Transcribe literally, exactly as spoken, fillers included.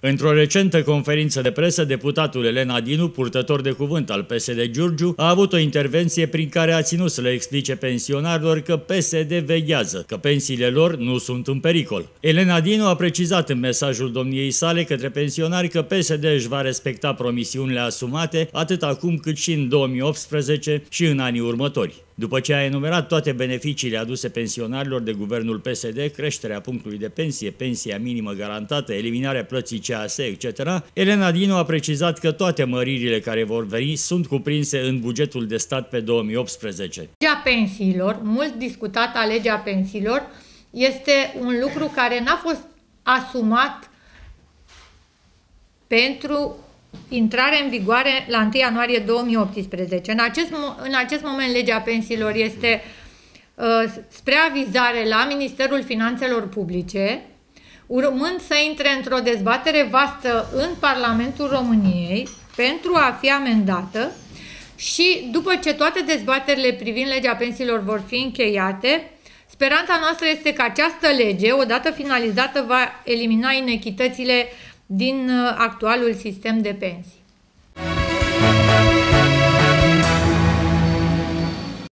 Într-o recentă conferință de presă, deputatul Elena Dinu, purtător de cuvânt al P S D Giurgiu, a avut o intervenție prin care a ținut să le explice pensionarilor că P S D veghează, că pensiile lor nu sunt în pericol. Elena Dinu a precizat în mesajul domniei sale către pensionari că P S D își va respecta promisiunile asumate atât acum cât și în două mii optsprezece și în anii următori. După ce a enumerat toate beneficiile aduse pensionarilor de guvernul P S D, creșterea punctului de pensie, pensia minimă garantată, eliminarea plății C A S, et cetera, Elena Dinu a precizat că toate măririle care vor veni sunt cuprinse în bugetul de stat pe două mii optsprezece. Legea pensiilor, mult discutată legea pensiilor, este un lucru care n-a fost asumat pentru intrare în vigoare la întâi ianuarie două mii optsprezece. În acest, în acest moment legea pensiilor este uh, spre avizare la Ministerul Finanțelor Publice, urmând să intre într-o dezbatere vastă în Parlamentul României pentru a fi amendată și după ce toate dezbaterile privind legea pensiilor vor fi încheiate, speranța noastră este că această lege, odată finalizată, va elimina inechitățile din actualul sistem de pensii.